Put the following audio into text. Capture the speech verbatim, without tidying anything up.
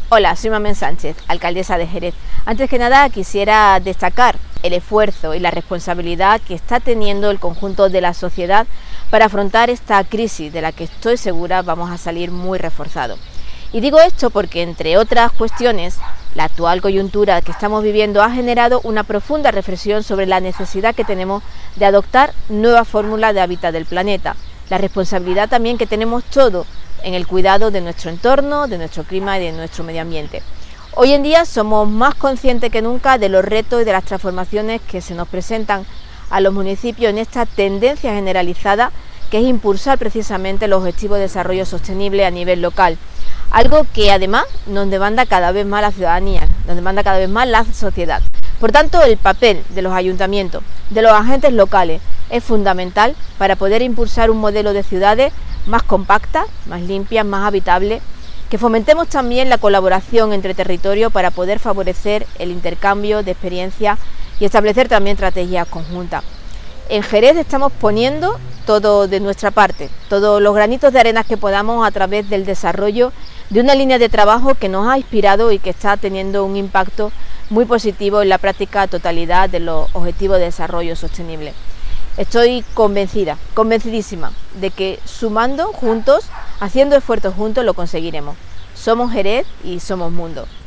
Hola, soy Mamen Sánchez, alcaldesa de Jerez. Antes que nada quisiera destacar el esfuerzo y la responsabilidad que está teniendo el conjunto de la sociedad para afrontar esta crisis de la que estoy segura vamos a salir muy reforzados. Y digo esto porque, entre otras cuestiones, la actual coyuntura que estamos viviendo ha generado una profunda reflexión sobre la necesidad que tenemos de adoptar nuevas fórmulas de hábitat del planeta, la responsabilidad también que tenemos todos en el cuidado de nuestro entorno, de nuestro clima y de nuestro medio ambiente. Hoy en día somos más conscientes que nunca de los retos y de las transformaciones que se nos presentan a los municipios en esta tendencia generalizada que es impulsar precisamente los objetivos de desarrollo sostenible a nivel local, algo que además nos demanda cada vez más la ciudadanía, nos demanda cada vez más la sociedad. Por tanto, el papel de los ayuntamientos, de los agentes locales, es fundamental para poder impulsar un modelo de ciudades más compactas, más limpias, más habitables, que fomentemos también la colaboración entre territorios para poder favorecer el intercambio de experiencias y establecer también estrategias conjuntas. En Jerez estamos poniendo todo de nuestra parte, todos los granitos de arena que podamos a través del desarrollo de una línea de trabajo que nos ha inspirado y que está teniendo un impacto muy positivo en la práctica totalidad de los objetivos de desarrollo sostenible. Estoy convencida, convencidísima de que sumando juntos, haciendo esfuerzos juntos, lo conseguiremos. Somos Jerez y somos mundo.